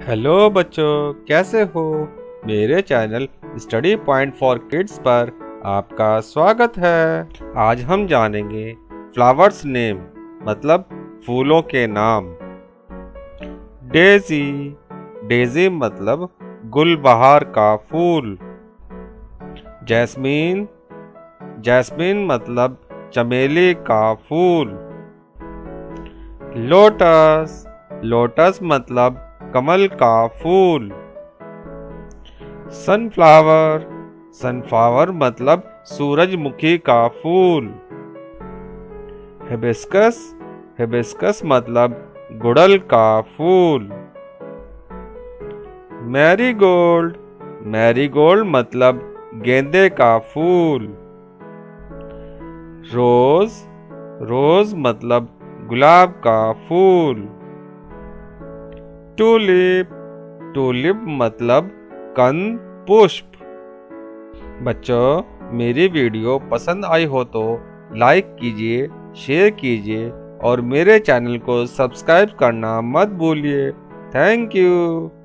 Hello बच्चों, कैसे हो। मेरे channel study point for kids पर आपका स्वागत है। आज हम जानेंगे फ्लावर्स नेम मतलब फूलों के नाम। डेजी, डेजी मतलब गुलबहार का फूल। जैस्मीन, जैस्मीन मतलब चमेली का फूल। लोटस, लोटस मतलब कमल का फूल। सनफ्लावर, सनफ्लावर मतलब सूरजमुखी का फूल। हिबिस्कस, हिबिस्कस मतलब गुड़हल का फूल। मैरीगोल्ड, मैरीगोल्ड मतलब गेंदे का फूल। रोज, रोज मतलब गुलाब का फूल। टूलिप, टूलिप मतलब कंद पुष्प। बच्चों, मेरी वीडियो पसंद आई हो तो लाइक कीजिए, शेयर कीजिए और मेरे चैनल को सब्सक्राइब करना मत भूलिए। Thank you.